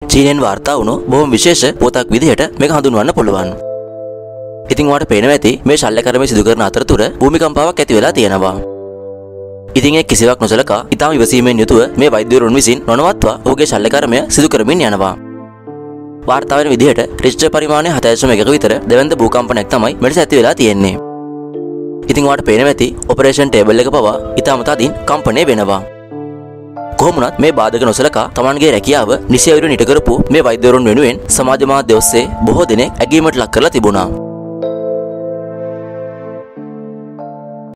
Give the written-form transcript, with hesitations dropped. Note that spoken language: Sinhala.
චීනෙන් වාර්තා වුණු බොහොම විශේෂ පොතක් විදිහට මේක හඳුන්වන්න පුළුවන්. ඉතින් ඔයාලට පේනවා ඇති මේ ශල්‍ය කර්මය සිදු කරන අතරතුර භූමිකම්පාවක් ඇති වෙලා තියෙනවා. ඉතින් ඒ කිසිවක් නොසලකා ඊටම ඉවසීමෙන් යුතුව මේ වෛද්‍යවරුන් විසින් නොනවත්වා ඔහුගේ ශල්‍ය කර්මය සිදු කරමින් යනවා. වාර්තා වෙන විදිහට රිච්ටර් පරිමාණය 7.1 විතර දෙවන්ත භූකම්පනයක් තමයි මෙලෙස ඇති වෙලා තියෙන්නේ. ඉතින් ඔයාලට පේනවා ඇති ඔපරේෂන් ටේබල් එක පවා ඊටම තදින් කම්පණය වෙනවා. කොහොම වුණත් මේ බාධක නොසලකා තමන්ගේ රැකියාව නිසියවිරු නිට කරපු මේ වෛද්‍යවරුන් වෙනුවෙන් සමාජ මාධ්‍ය ඔස්සේ බොහෝ දෙනෙක් ඇගීමට ලක් කරලා තිබුණා.